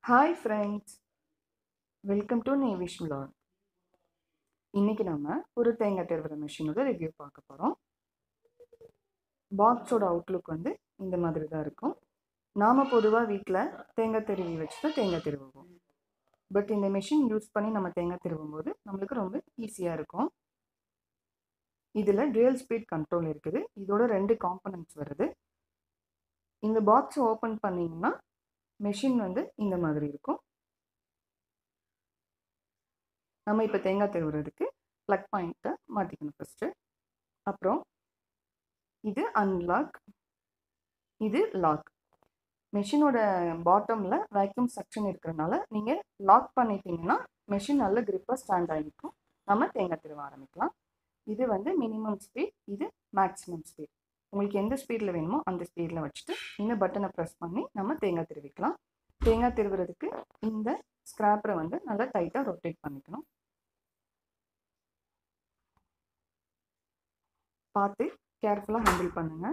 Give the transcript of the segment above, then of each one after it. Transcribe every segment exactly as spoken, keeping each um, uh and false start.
Hi friends, welcome to Navish vlog. இன்னைக்கு நம்ம ஒரு தேங்காய் திருவுற மிஷினோட ரிவ்யூ பார்க்க போகிறோம். பாக்ஸோட அவுட்லுக் வந்து இந்த மாதிரி தான் இருக்கும். நாம் பொதுவாக வீட்டில் தேங்காய் திருவி வச்சு தான் தேங்காய் திருவுவோம். பட் இந்த மிஷின் யூஸ் பண்ணி நம்ம தேங்காய் திருவும் போது நம்மளுக்கு ரொம்ப ஈஸியாக இருக்கும். இதில் டுயல் ஸ்பீட் கண்ட்ரோல் இருக்குது. இதோட ரெண்டு காம்பனன்ட்ஸ் வருது. இந்த பாக்ஸை ஓப்பன் பண்ணிங்கன்னா மிஷின் வந்து இந்த மாதிரி இருக்கும். நம்ம இப்போ தேங்காய் திருவுறதுக்கு ப்ளக் பாயிண்ட்டை மாட்டிக்கணும் ஃபஸ்ட்டு. அப்புறம் இது அன்லாக், இது லாக். மெஷினோட பாட்டமில் வேக்யூம் செக்ஷன் இருக்கிறனால நீங்கள் லாக் பண்ணிட்டீங்கன்னா மெஷின் நல்ல கிரிப்பாக ஸ்டாண்ட் ஆகிருக்கும். நம்ம தேங்காய் திருவ ஆரம்பிக்கலாம். இது வந்து மினிமம் ஸ்பீட், இது மேக்ஸிமம் ஸ்பீட். உங்களுக்கு எந்த ஸ்பீடில் வேணுமோ அந்த ஸ்பீடில் வச்சுட்டு இந்த பட்டனை ப்ரெஸ் பண்ணி நம்ம தேங்காய் திருவிக்கலாம். தேங்காய் திருவுறதுக்கு இந்த ஸ்க்ராப்பரை வந்து நல்லா டைட்டாக ரொட்டேட் பண்ணிக்கணும். பார்த்து கேர்ஃபுல்லாக ஹேண்டில் பண்ணுங்கள்.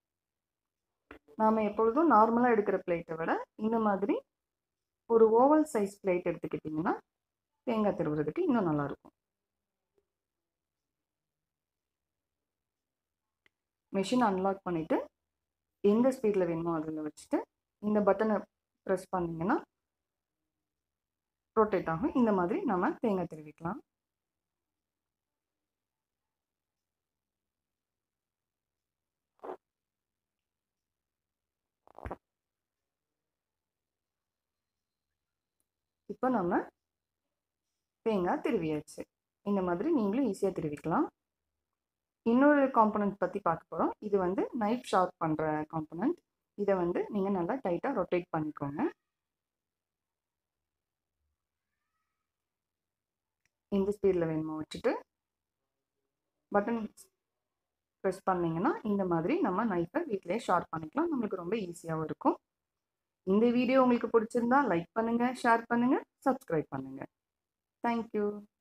நாம் எப்பொழுதும் நார்மலாக எடுக்கிற பிளேட்டை விட இந்த மாதிரி ஒரு ஓவல் சைஸ் பிளேட் எடுத்துக்கிட்டிங்கன்னா தேங்காய் திருவுறதுக்கு இன்னும் நல்லாயிருக்கும். மிஷின் அன்லாக் பண்ணிவிட்டு எந்த ஸ்பீடில் வேணுமோ அதில் வச்சுட்டு இந்த பட்டனை ப்ரெஸ் பண்ணிங்கன்னா ரொட்டேட் ஆகும். இந்த மாதிரி நம்ம தேங்காய் திருவிக்கலாம். இப்போ நம்ம தேங்காய் திருவியாச்சு. இந்த மாதிரி நீங்களும் ஈஸியாக திருவிக்கலாம். இன்னொரு காம்பனண்ட் பற்றி பார்க்க போகிறோம். இது வந்து நைஃப் ஷார்ப் பண்ணுற காம்பனண்ட். இதை வந்து நீங்கள் நல்லா டைட்டாக ரொட்டேட் பண்ணிக்கோங்க. இந்த ஸ்பீடில் வேணுமோ வச்சுட்டு பட்டன் ப்ரெஸ் பண்ணிங்கன்னா இந்த மாதிரி நம்ம நைஃபை வீட்டிலே ஷார்ப் பண்ணிக்கலாம். நம்மளுக்கு ரொம்ப ஈஸியாகவும் இருக்கும். இந்த வீடியோ உங்களுக்கு பிடிச்சிருந்தா லைக் பண்ணுங்கள், ஷேர் பண்ணுங்கள், சப்ஸ்கிரைப் பண்ணுங்கள். தேங்க்யூ.